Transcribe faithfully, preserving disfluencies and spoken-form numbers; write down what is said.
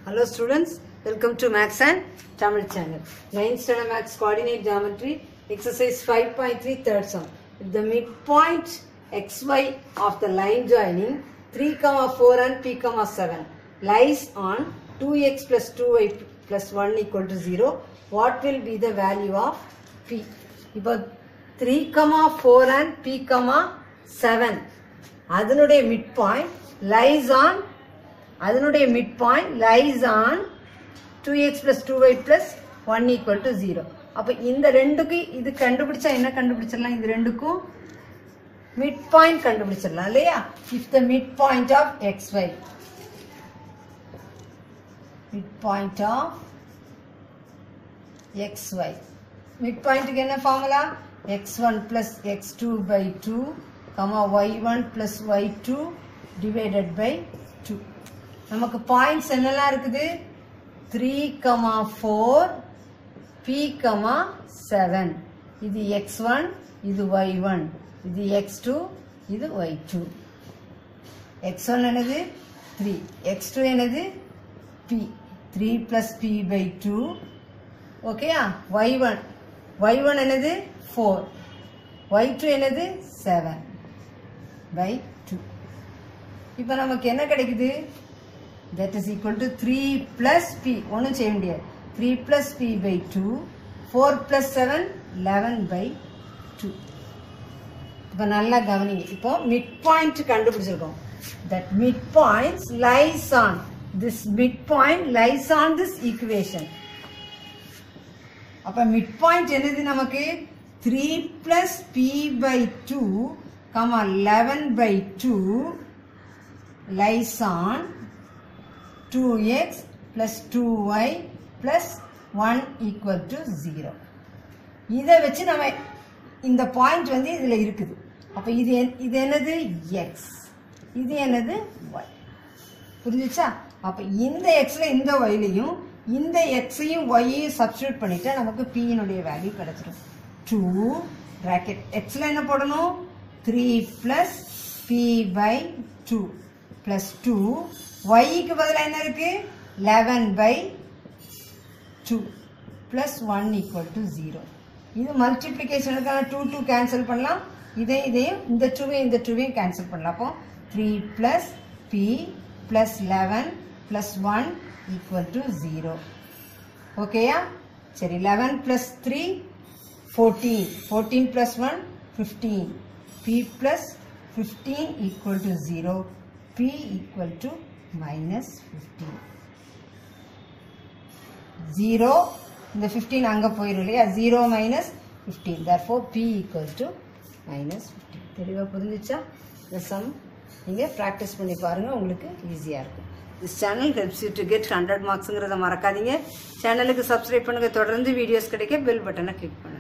Hello students, welcome to Maths and Tamil channel. ninth standard Maths coordinate geometry exercise five point three third sum. If the midpoint xy of the line joining three comma four and p comma seven lies on two x plus two y plus one equal to zero, what will be the value of p? இப்போ three comma four and p comma seven அதனுடைய midpoint lies on அதனுடைய midpoint lies on two x plus two y plus one equal to zero. அப்ப இந்த ரெண்டுக்கு இது கண்டுபிடிச்சா என்ன கண்டுபிடிச்சிடலாம்? இந்த ரெண்டுக்கும் midpoint கண்டுபிடிச்சிடலாம் இல்லையா? If the midpoint of xy midpoint of xy midpoint க்கு என்ன formula? x one plus x two by two comma y one plus y two divided by two. நமக்கு பாயிண்ட்ஸ் என்னெல்லாம் இருக்குது? three comma four p comma seven. இது x one, இது y one, இது x two, இது y two. x one என்னது? three. x two என்னது? p. three plus p by two. ஓகேயா? y one. y one என்னது? four. y two என்னது? seven by two. இப்போ நமக்கு என்ன கிடைக்குது? That is equal to three plus p. ஒன்னும் செய்ய முடியாது. three plus p by two. four plus seven, eleven by two. இப்போ நல்லா கவனிங்க. இப்போ midpoint கண்டுபிடிச்சிருக்கோம். That midpoint lies on. This midpoint lies on this equation. அப்போ midpoint என்னது நமக்கு? three plus p by two, comma eleven by two lies on two x plus two y plus one equal to zero. இதை வச்சு நம்ம இந்த point வந்து இதுல இருக்குது. அப்ப இது இது என்னது? x. இது என்னது? y. புரிஞ்சுச்சா? அப்ப இந்த xல இந்த yலயும் இந்த xயையும் yயையும் சப்ஸ்டிட்யூட் பண்ணிட்டா நமக்கு p னுடைய வேல்யூ கிடைச்சிடும். two bracket xல என்ன போடணும்? three plus p by two plus two. y க்கு பதிலா என்ன இருக்கு? eleven by two plus one equal to zero. இது மல்டிப்ளிகேஷனுக்கான two two கேன்சல் பண்ணலாம். இதே இதையும் இந்த two இந்த two கேன்சல் பண்ணலாம். அப்போ three plus p plus eleven plus one equal to zero. ஓகேயா? சரி, eleven plus three fourteen. fourteen plus one fifteen. p plus fifteen equal to zero. p equal to minus fifteen. zero, இந்த fifteen அங்க போயிரும் இல்லையா? zero minus fifteen. Therefore, p equal to minus fifteen. தெளிவா புரிஞ்சுச்சா? இந்த sum நீங்க practice பண்ணி பாருங்க, உங்களுக்கு ஈஸியா இருக்கும். This channel helps you to get one hundred marks ங்கறத மறக்காதீங்க. சேனலுக்கு subscribe பண்ணுங்க, தொடர்ந்து வீடியோஸ் கிடைக்க பெல் பட்டனை கிளிக் பண்ணுங்க.